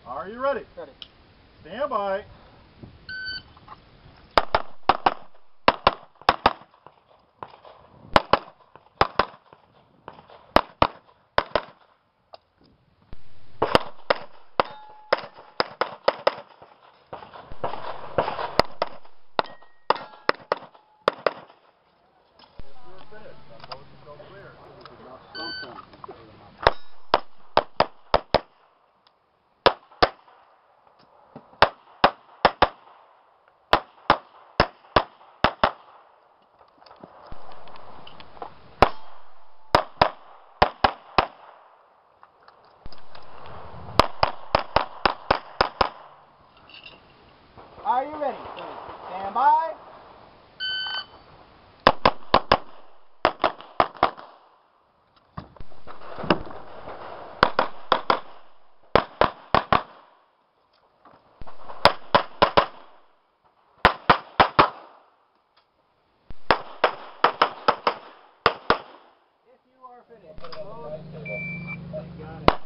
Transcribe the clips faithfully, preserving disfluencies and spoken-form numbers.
Are you ready? Ready. Stand by. Are you ready? Stand by. If you are finished, close. Got it.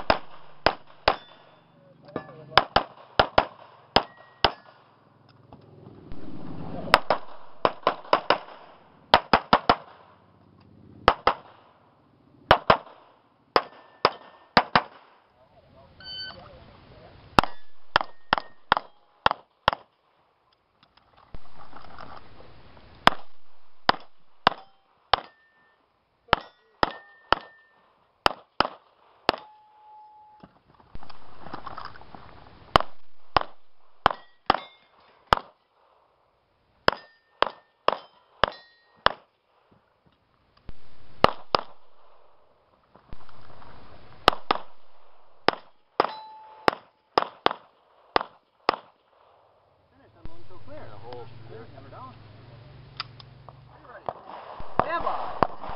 Clear. Clear. Hammer down. Are you ready? Stand by.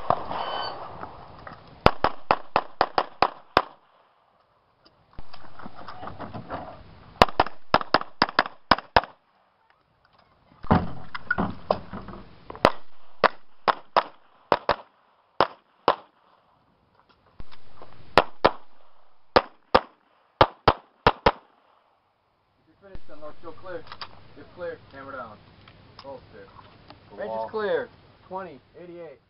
If you're finished, then let's go clear. If clear, hammer down. Hold stick. Range is clear. twenty, eighty-eight.